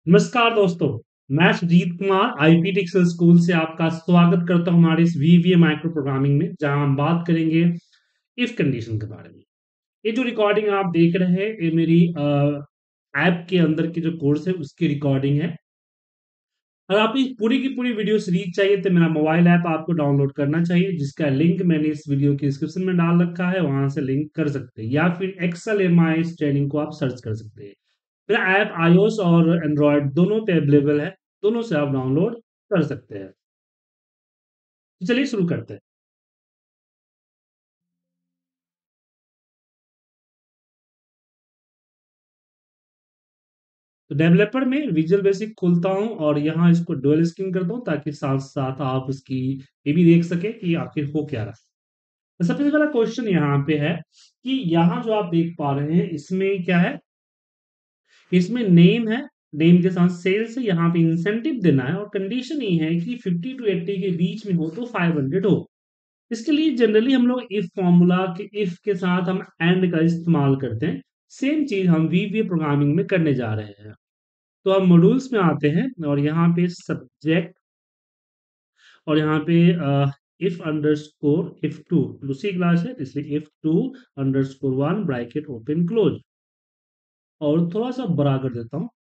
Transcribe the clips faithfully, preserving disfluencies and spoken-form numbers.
नमस्कार दोस्तों, मैं Sujit Kumar IP textile school से आपका स्वागत करता हूं हमारे इस वीवीए माइक्रो प्रोग्रामिंग में, जहां हम बात करेंगे इफ कंडीशन के बारे में। ये जो रिकॉर्डिंग आप देख रहे हैं, ये मेरी ऐप के अंदर की जो कोर्स है उसकी रिकॉर्डिंग है। अगर आप इस पूरी की पूरी वीडियो सीरीज चाहिए तो मेरा मोबाइल ऐप आपको डाउनलोड करना चाहिए, जिसका लिंक मैंने इस वीडियो के डिस्क्रिप्शन में डाल रखा है, वहां से लिंक कर सकते हैं, या फिर एक्सेल एम आई ट्रेनिंग को आप सर्च कर सकते हैं। मेरा ऐप आईओएस और एंड्रॉयड दोनों पे अवेलेबल है, दोनों से आप डाउनलोड कर सकते हैं। तो चलिए शुरू करते हैं। तो डेवलपर में विजुअल बेसिक खोलता हूं और यहाँ इसको डुअल स्क्रीन करता हूं, ताकि साथ साथ आप इसकी ये भी देख सके कि आखिर हो क्या रहा है। तो सबसे पहला क्वेश्चन यहाँ पे है कि यहाँ जो आप देख पा रहे हैं इसमें क्या है, इसमें नेम है, नेम के साथ सेल्स है, यहाँ पे इंसेंटिव देना है और कंडीशन ये है कि फिफ्टी टू एट्टी के बीच में हो तो फाइव हंड्रेड हो। इसके लिए जनरली हम लोग इफ फॉर्मूला के इफ के साथ हम एंड का इस्तेमाल करते हैं। सेम चीज हम वीवीए प्रोग्रामिंग में करने जा रहे हैं। तो अब मॉड्यूल्स में आते हैं और यहाँ पे सब्जेक्ट और यहाँ पे if underscore if two दूसरी क्लास है, इसलिए if two underscore one bracket open close, और थोड़ा सा बड़ा कर देता हूँ।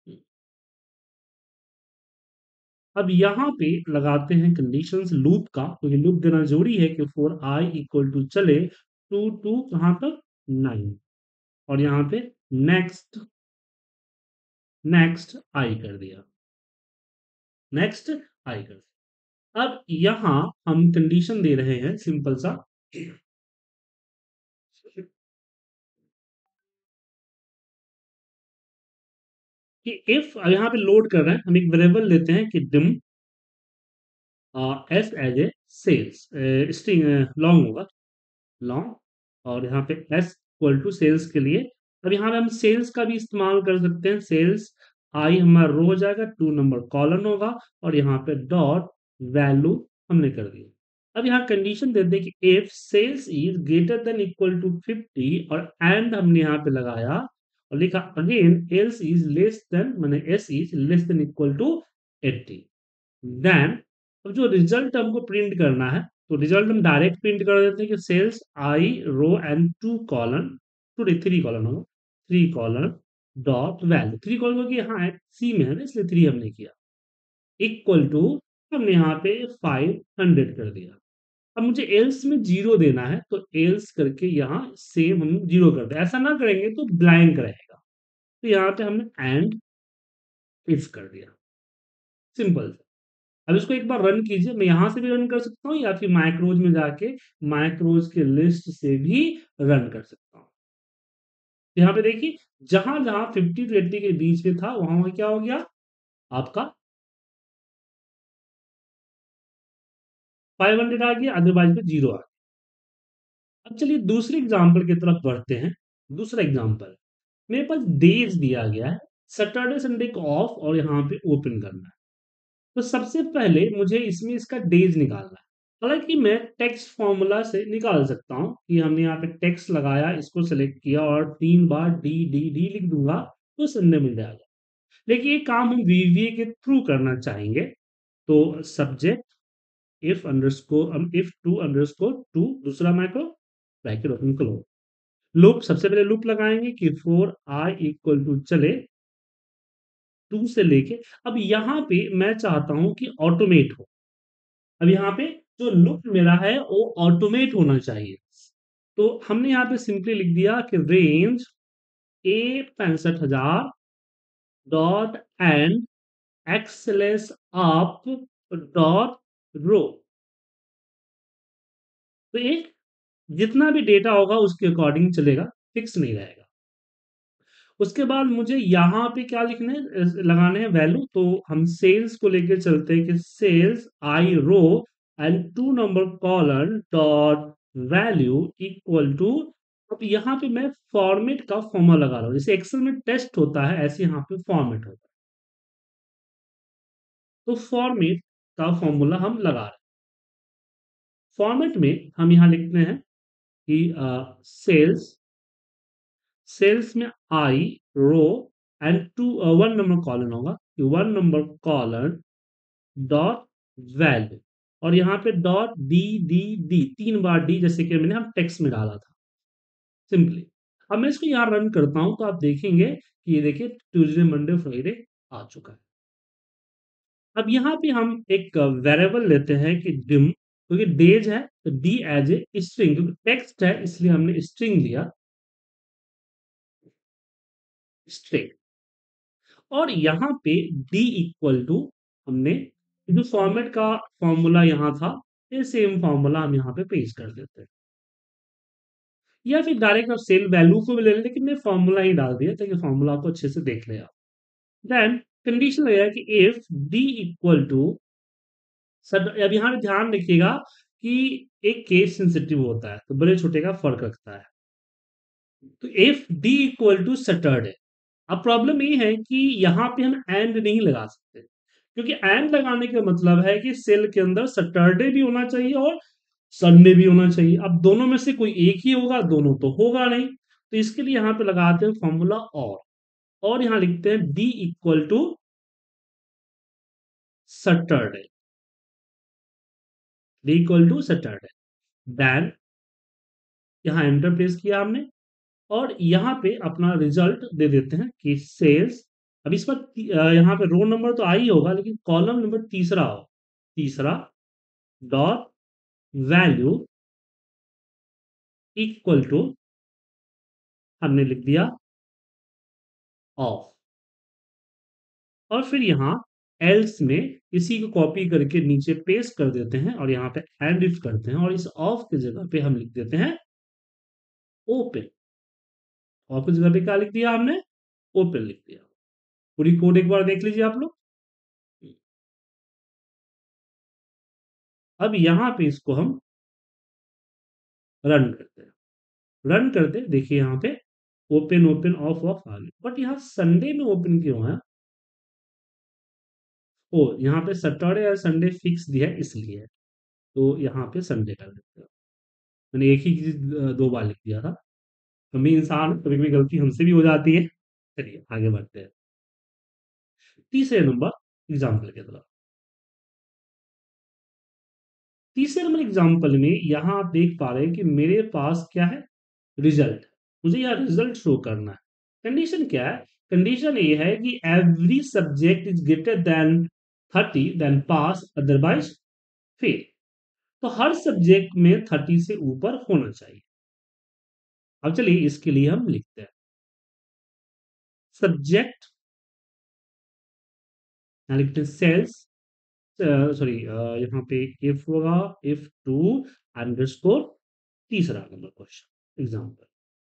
अब यहाँ पे लगाते हैं कंडीशंस लूप का, क्योंकि लूप देना जरूरी है कि फोर आई इक्वल टू चले टू टू कहाँ तक, नाइन, और यहाँ पे नेक्स्ट नेक्स्ट आई कर दिया, नेक्स्ट आई कर दिया। अब यहाँ हम कंडीशन दे रहे हैं सिंपल सा कि इफ यहाँ पे लोड कर रहे हैं, हम एक वेरिएबल लेते हैं कि dim S as a sales string long होगा, लॉन्ग, और यहाँ पे एस इक्वल टू सेल्स के लिए। अब यहाँ पे हम सेल्स का भी इस्तेमाल कर सकते हैं। सेल्स आई हमारा रो हो जाएगा, टू नंबर कॉलन होगा, और यहाँ पे डॉट वैल्यू हमने कर दिया। अब यहाँ कंडीशन देते हैं कि if sales is greater than equal to fifty, और एंड हमने यहाँ पे लगाया और लिखा again else is less than, माने S is less than equal to eighty. Then अब जो रिजल्ट हमको प्रिंट करना है, तो रिजल्ट हम डायरेक्ट प्रिंट कर देते हैं कि cells i row and two column, two three column होगा, three column dot value, three column क्योंकि यहाँ सी में है ना, इसलिए थ्री हमने किया, इक्वल टू हमने यहाँ पे फाइव हंड्रेड कर दिया। अब मुझे एल्स में जीरो देना है, तो एल्स करके यहाँ सेम हम जीरो कर दे, ऐसा ना करेंगे तो ब्लैंक रहेगा। तो यहाँ पे हमने एंड इफ कर दिया, सिंपल। अब इसको एक बार रन कीजिए, मैं यहां से भी रन कर सकता हूँ या फिर माइक्रोज में जाके माइक्रोज के लिस्ट से भी रन कर सकता हूँ। यहाँ पे देखिए, जहां जहां फिफ्टी टू एट्टी के बीच में था वहां वहां क्या हो गया आपका फाइव हंड्रेड आ गया, अदरवाइज में जीरो आ गया। अब चलिए दूसरे एग्जाम्पल की तरफ बढ़ते हैं। दूसरा एग्जाम्पल, मेरे पास डेज दिया गया है, सैटरडे संडे को ऑफ और यहाँ पे ओपन करना है। तो सबसे पहले मुझे इसमें इसका डेज निकालना है। हालांकि मैं टेक्स्ट फॉर्मूला से निकाल सकता हूं कि हमने यहाँ पे टेक्स्ट लगाया, इसको सेलेक्ट किया और तीन बार डी डी डी लिख दूंगा तो संडे मिल जाएगा। लेकिन ये काम हम वीवीए के थ्रू करना चाहेंगे, तो सब्जेक्ट इफ अंडरस्कोर हम इफ टू अंडरस्कोर टू दूसरा micro bracket open close, loop सबसे पहले लूप लगाएंगे कि फोर आई इक्वल टू चले टू से लेके। अब यहाँ पे मैं चाहता हूं कि ऑटोमेट हो। अब यहाँ पे जो लुक मेरा है वो ऑटोमेट होना चाहिए, तो हमने यहाँ पे सिंपली लिख दिया कि रेंज ए पैंसठ हजार, dot end xlUp dot row. तो एक जितना भी डेटा होगा उसके अकॉर्डिंग चलेगा, फिक्स नहीं रहेगा। उसके बाद मुझे यहाँ पे क्या लिखने लगाने हैं वैल्यू, तो हम सेल्स को लेकर चलते हैं कि cells i row and two number column dot value equal to. अब यहाँ पे मैं फॉर्मेट का फॉर्मूला लगा रहा हूँ, जैसे एक्सेल में टेस्ट होता है ऐसे यहाँ पे फॉर्मेट होता है। तो फॉर्मेट का फॉर्मूला हम लगा रहे हैं। फॉर्मेट में हम यहाँ लिखते हैं कि सेल्स सेल्स में i row and two one number column होगा कि one number column dot value, और यहाँ पे डॉट डी डी डी तीन बार डी, जैसे कि मैंने हम टेक्स्ट में डाला था सिंपली। अब मैं इसको यहाँ रन करता हूं तो आप देखेंगे कि ये देखिए ट्यूसडे मंडे फ्राइडे आ चुका है। अब यहाँ पे हम एक वेरिएबल लेते हैं कि डिम, क्योंकि डेज है तो डी एज ए स्ट्रिंग, क्योंकि टेक्स्ट है इसलिए हमने स्ट्रिंग लिया, स्ट्रिंग। और यहाँ पे डी इक्वल टू हमने जो फॉर्मेट का फॉर्मूला यहाँ था, ये सेम फॉर्मूला हम यहाँ पे पेश कर देते हैं, या फिर डायरेक्ट आप सेल वैल्यू को भी ले लें, लेकिन मैं फॉर्मूला ही डाल दिया ताकि फॉर्मूला को अच्छे से देख ले आप। देन कंडीशन लगेगा कि if D equal to, sir अब यहाँ पे ध्यान रखिएगा कि एक केस सेंसिटिव होता है तो बड़े छोटे का फर्क रखता है। तो if D equal to Saturday, अब प्रॉब्लम ये है कि यहाँ पे हम एंड नहीं लगा सकते, क्योंकि एंड लगाने का मतलब है कि सेल के अंदर सैटरडे भी होना चाहिए और संडे भी होना चाहिए। अब दोनों में से कोई एक ही होगा, दोनों तो होगा नहीं, तो इसके लिए यहाँ पे लगाते हैं फॉर्मूला और और यहाँ लिखते हैं D equal to Saturday, D equal to Saturday. Then यहाँ एंटर प्रेस किया हमने, और यहाँ पे अपना रिजल्ट दे देते हैं कि सेल्स। अब इस पर यहाँ पे रो नंबर तो आई होगा, लेकिन कॉलम नंबर तीसरा हो, तीसरा डॉट वैल्यू इक्वल टू हमने लिख दिया ऑफ, और फिर यहाँ एल्स में इसी को कॉपी करके नीचे पेस्ट कर देते हैं और यहाँ पे एंड इफ करते हैं, और इस ऑफ की जगह पे हम लिख देते हैं ओपन। ऑफ की जगह पे क्या लिख दिया हमने, ओपन लिख दिया। पूरी कोड एक बार देख लीजिए आप लोग। अब यहाँ पे इसको हम रन करते हैं, रन करते देखिए यहाँ पे ओपन ओपन ऑफ ऑफ आ गया, बट यहाँ संडे में ओपन क्यों है, ओ यहाँ पे सैटरडे और संडे फिक्स दिया है इसलिए, तो यहाँ पे संडे कर देते हैं। मैंने एक ही चीज अ, दो बार लिख दिया था, हम भी इंसान, कभी कभी गलती हमसे भी हो जाती है। चलिए आगे बढ़ते हैं तीसरे नंबर एग्जाम्पल की तरफ। तीसरे नंबर एग्जाम्पल में यहाँ आप देख पा रहे हैं कि मेरे पास क्या है, रिजल्ट। मुझे यहाँ रिजल्ट शो करना है। कंडीशन क्या है, कंडीशन ये है कि every subject is greater than thirty then pass, otherwise fail. तो हर सब्जेक्ट में थर्टी से ऊपर होना चाहिए। अब चलिए इसके लिए हम लिखते हैं सब्जेक्ट, यहाँ लिखते हैं सेल्स, सॉरी यहाँ पे इफ होगा, इफ टू अंडरस्कोर तीसरा नंबर क्वेश्चन एग्जाम्पल।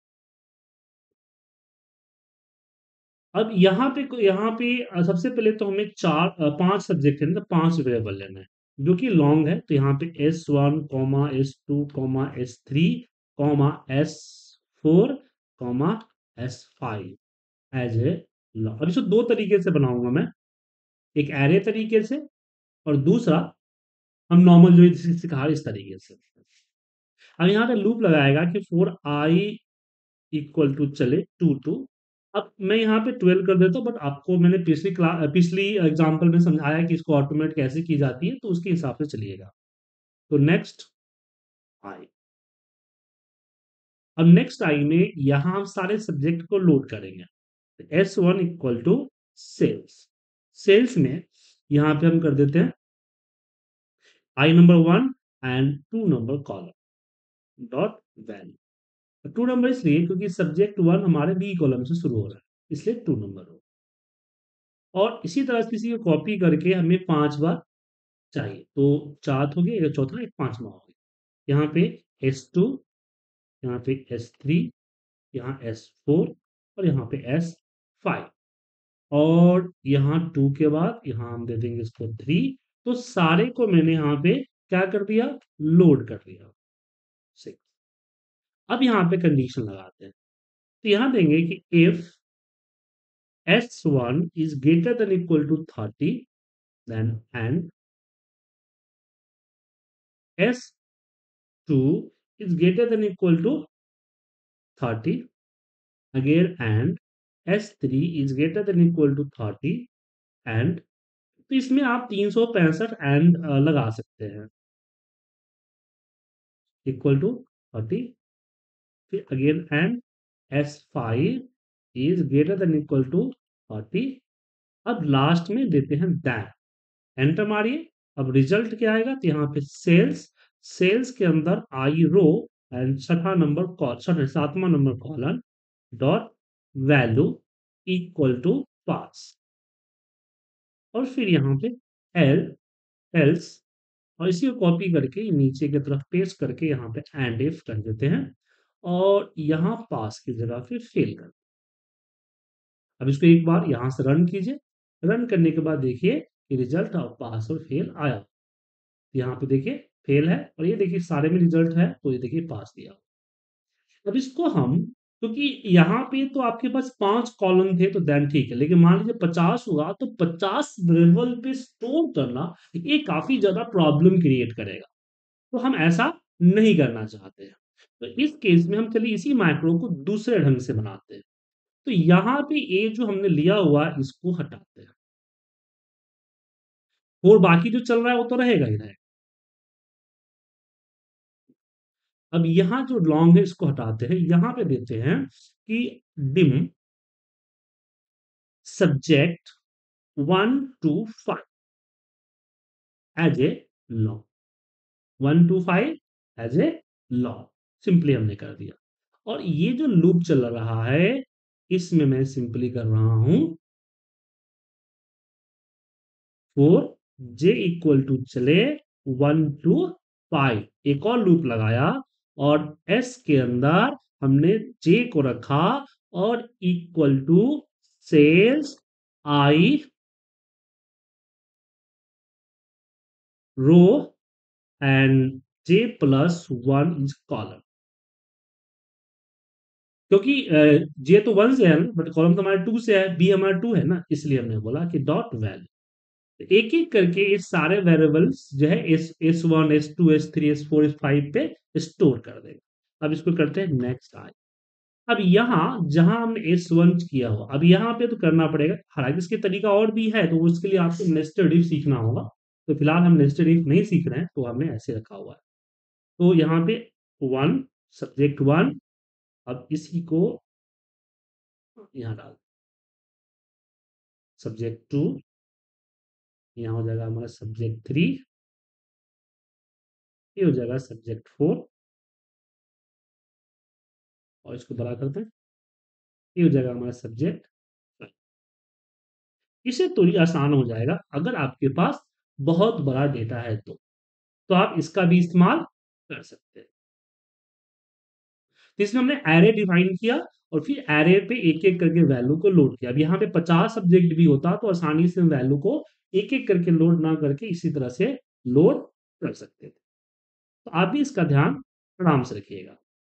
अब यहाँ पे यहाँ पे अ, सबसे पहले तो हमें चार अ, पांच सब्जेक्ट है, तो पांच वेरिएबल लेना है जो कि लॉन्ग है। तो यहाँ पे S one comma S two comma S three comma S four comma S five as a long. अब इसको दो तरीके से बनाऊंगा मैं, एक एरे तरीके से और दूसरा हम नॉर्मल जो सिखा इस तरीके से। अब यहाँ पे लूप लगाएगा कि फोर आई इक्वल टू चले टू टू। अब मैं यहाँ पे ट्वेल्व कर देता हूँ, बट आपको मैंने पिछली क्लास पिछली एग्जांपल में समझाया कि इसको ऑटोमेट कैसे की जाती है, तो उसके हिसाब से चलिएगा। तो नेक्स्ट आई, अब नेक्स्ट आई में यहाँ हम सारे सब्जेक्ट को लोड करेंगे। S one equal to cells, cells में यहाँ पे हम कर देते हैं i number one and two number column dot value. Two number इसलिए क्योंकि सब्जेक्ट वन हमारे बी कॉलम से शुरू हो रहा है, इसलिए टू नंबर हो। और इसी तरह किसी को कॉपी करके हमें पांच बार चाहिए, तो चार हो गया, एक चौथा, एक पांचवा हो गया। यहाँ पे एस टू, यहाँ पे एस थ्री, यहाँ एस फोर और यहाँ पे एस फाइव, और यहाँ टू के बाद यहाँ हम दे देंगे इसको थ्री। तो सारे को मैंने यहाँ पे क्या कर दिया, लोड कर दिया सिक्स। अब यहाँ पे कंडीशन लगाते हैं, तो यहाँ देंगे कि if S one is greater than equal to thirty then and S two is greater than equal to thirty, again and S three is greater than equal to thirty and, तो इसमें आप तीन सौ पैंसठ एंड लगा सकते हैं, equal to thirty, फिर again and S five is greater than equal to thirty, अब लास्ट में देते हैं दैट, एंटर मारिए। अब रिजल्ट क्या आएगा, तो यहाँ पे सेल्स, सेल्स के अंदर आई रो एंड छठा नंबर कॉल, सॉरी सातवां number column dot value equal to pass, और फिर यहाँ पे एल एल्स, और इसी को कॉपी करके नीचे की तरफ पेस्ट करके यहाँ पे एंड इफ कर देते हैं, और यहाँ पास की जगह पे फेल कर। अब इसको एक बार यहाँ से रन कीजिए, रन करने के बाद देखिए कि रिजल्ट और पास और फेल आया, यहाँ पे देखिए फेल है, और ये देखिए सारे में रिजल्ट है, तो ये देखिए पास दिया। अब इसको हम, क्योंकि यहाँ पे तो आपके पास पांच कॉलम थे तो देन ठीक है, लेकिन मान लीजिए पचास हुआ तो पचास वेरिएबल पे स्टोर करना ये काफी ज्यादा प्रॉब्लम क्रिएट करेगा, तो हम ऐसा नहीं करना चाहते हैं। तो इस केस में हम चलिए इसी माइक्रो को दूसरे ढंग से बनाते हैं। तो यहाँ पे ये जो हमने लिया हुआ इसको हटाते हैं, और बाकी जो चल रहा है वो तो रहेगा ही रहेगा। अब यहाँ जो लॉन्ग है इसको हटाते हैं, यहाँ पे देते हैं कि dim subject one to five as a long, one to five as a long, simply हमने कर दिया। और ये जो लूप चल रहा है इसमें मैं सिंपली कर रहा हूं फोर जे इक्वल टू चले वन टू फाइव, एक और लूप लगाया, और एस के अंदर हमने जे को रखा, और equal to cells i row and J plus one is column, क्योंकि जे तो वन से है ना, बट कॉलम तो हमारे टू से है, बी हमारा टू है ना, इसलिए हमने बोला कि डॉट वैल्यू, एक एक करके ये सारे वेरिएबल्स जो है S S one S two S three S four S five पे स्टोर कर देगा। अब इसको करते हैं नेक्स्ट आई। अब यहाँ जहां हमने एस वन किया हो, अब यहाँ पे तो करना पड़ेगा, हालांकि इसके तरीका और भी है, तो उसके लिए आपको नेस्टेड इफ सीखना होगा, तो फिलहाल हम नेस्टेड इफ नहीं सीख रहे हैं, तो हमने ऐसे रखा हुआ है। तो यहाँ पे वन सब्जेक्ट वन, अब इसी को यहाँ डाल, सब्जेक्ट टू, यहाँ हो जाएगा हमारा सब्जेक्ट थ्री, ये हो जाएगा सब्जेक्ट फोर, और इसको बड़ा करते हैं, ये हो जाएगा हमारा सब्जेक्ट फाइव। इससे थोड़ी आसान हो जाएगा अगर आपके पास बहुत बड़ा डेटा है तो तो आप इसका भी इस्तेमाल कर सकते हैं। तो इसमें हमने एरे डिफाइन किया, और फिर एरे पे एक एक करके वैल्यू को लोड किया। अब यहाँ पे पचास सब्जेक्ट भी होता तो आसानी से वैल्यू को एक एक करके लोड ना करके इसी तरह से लोड कर सकते थे। तो आप भी इसका ध्यान आराम से रखिएगा।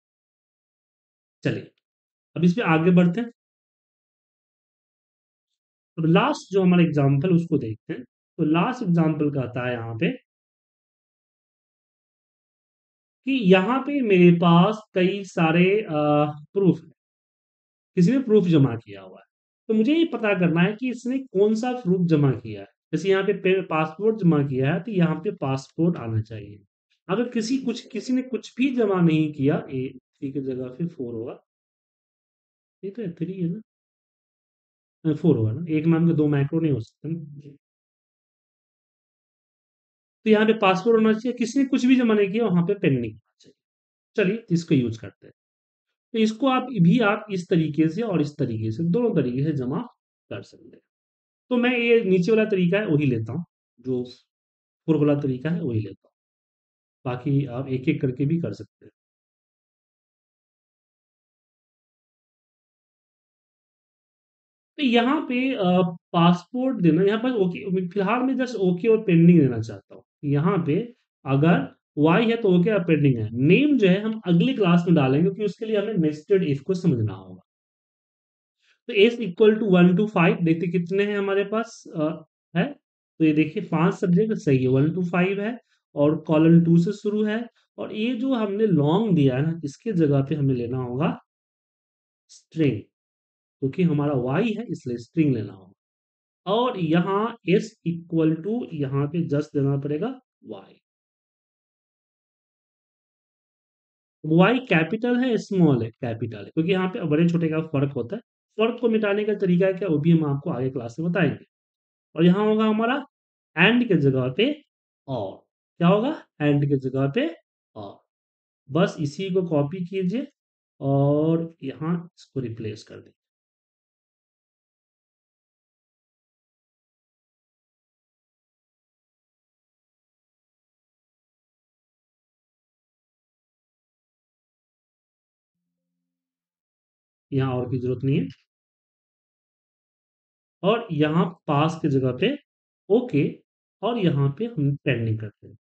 चलिए अब इस पे आगे बढ़ते हैं। तो लास्ट जो हमारा एग्जाम्पल उसको देखते हैं। तो लास्ट एग्जाम्पल कहता है यहाँ पे कि यहाँ पे मेरे पास कई सारे प्रूफ है, किसी ने प्रूफ जमा किया हुआ है, तो मुझे ये पता करना है कि इसने कौन सा प्रूफ जमा किया है। जैसे यहाँ पे पासपोर्ट जमा किया है, तो यहाँ पे पासपोर्ट आना चाहिए। अगर किसी कुछ किसी ने कुछ भी जमा नहीं किया, ए थ्री की जगह पे फोर होगा, ये तो थ्री है ना, फोर होगा ना, एक नाम के दो माइक्रो नहीं हो सकते ना। तो यहाँ पे पासपोर्ट होना चाहिए, किसी ने कुछ भी जमा नहीं किया, वहां पे पेंडिंग होना चाहिए। चलिए इसको यूज करते हैं। तो इसको आप भी आप इस तरीके से और इस तरीके से दोनों तरीके से जमा कर सकते हैं। तो मैं ये नीचे वाला तरीका है वही लेता हूँ, जो ऊपर वाला तरीका है वही लेता हूँ, बाकी आप एक एक करके भी कर सकते हैं। तो यहाँ पे पासपोर्ट देना, यहाँ पर ओके, फिलहाल मैं जस्ट ओके और पेंडिंग देना चाहता हूँ। यहाँ पे अगर वाई है तो ओके और पेंडिंग है, नेम जो है हम अगली क्लास में डालेंगे, क्योंकि उसके लिए हमें नेस्टेड इफ को समझना होगा। तो S equal to one to five, देखते कितने हैं हमारे पास अ, है, तो ये देखिए पांच सब्जेक्ट सही है, वन टू फाइव है, और कॉलम टू से शुरू है, और ये जो हमने लॉन्ग दिया है ना, इसके जगह पे हमें लेना होगा स्ट्रिंग। क्योंकि हमारा वाई है इसलिए स्ट्रिंग लेना होगा। और यहाँ एस इक्वल टू यहाँ पे जस्ट देना पड़ेगा वाई। वाई कैपिटल है स्मॉल है कैपिटल है, क्योंकि यहाँ पे बड़े छोटे का फर्क होता है। फर्क को मिटाने का तरीका क्या, वो भी हम आपको आगे क्लास में बताएंगे। और यहाँ होगा हमारा एंड के जगह पे और, क्या होगा एंड के जगह पे और। बस इसी को कॉपी कीजिए और यहाँ इसको रिप्लेस कर दीजिए। यहाँ और की जरूरत नहीं है। और यहाँ पास की जगह पे ओके, और यहाँ पे हम पेंडिंग करते हैं।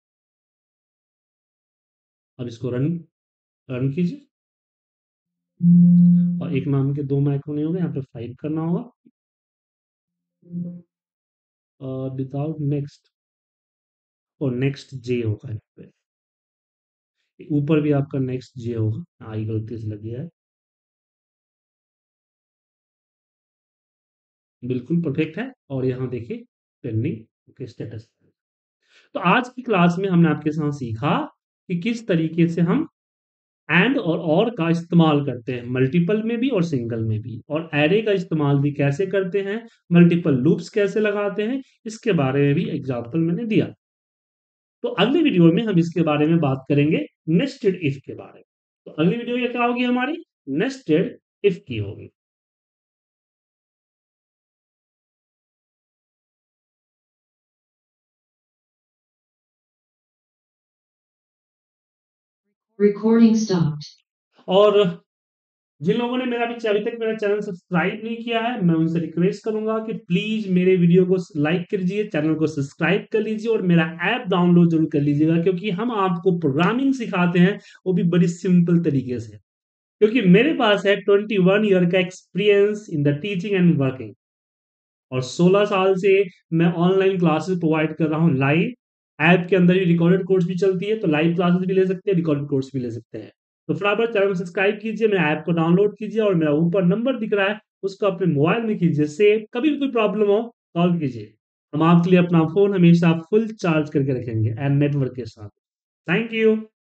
अब इसको रन रन कीजिए। और एक नाम के दो माइक्रो नहीं होगा, यहाँ पे फाइव करना होगा विदाउट नेक्स्ट, और नेक्स्ट जे होगा यहाँ पे। ऊपर भी आपका नेक्स्ट जे होगा, आई गलती से लगी है। बिल्कुल परफेक्ट है। और यहाँ देखिए पेंडिंग के स्टेटस। तो आज की क्लास में हमने आपके साथ सीखा कि किस तरीके से हम एंड और और का इस्तेमाल करते हैं, मल्टीपल में भी और सिंगल में भी, और एरे का इस्तेमाल भी कैसे करते हैं, मल्टीपल लूप्स कैसे लगाते हैं, इसके बारे में भी एग्जाम्पल मैंने दिया। तो अगली वीडियो में हम इसके बारे में बात करेंगे नेस्टेड इफ के बारे में। तो अगली वीडियो ये क्या होगी हमारी, नेस्टेड इफ की होगी। Recording stopped. और जिन लोगों ने मेरा अभी अभी तक मेरा चैनल सब्सक्राइब नहीं किया है, मैं उनसे रिक्वेस्ट करूंगा कि प्लीज मेरे वीडियो को लाइक कर लीजिए, चैनल को सब्सक्राइब कर लीजिए और मेरा ऐप डाउनलोड जरूर कर लीजिएगा, क्योंकि हम आपको प्रोग्रामिंग सिखाते हैं, वो भी बड़ी सिंपल तरीके से। क्योंकि मेरे पास है ट्वेंटी वन ईयर का experience in the teaching and working, और सोलह साल से मैं ऑनलाइन क्लासेस प्रोवाइड कर रहा हूँ लाइव। ऐप के अंदर ही रिकॉर्डेड कोर्स भी चलती है, तो लाइव क्लासेस भी ले सकते हैं, रिकॉर्डेड कोर्स भी ले सकते हैं। तो फटाफट चैनल को सब्सक्राइब कीजिए, मेरे ऐप को डाउनलोड कीजिए, और मेरा ऊपर नंबर दिख रहा है उसको अपने मोबाइल में कीजिए सेव। कभी भी कोई प्रॉब्लम हो कॉल कीजिए, हम आपके लिए अपना फोन हमेशा फुल चार्ज करके रखेंगे एंड नेटवर्क के साथ। Thank you.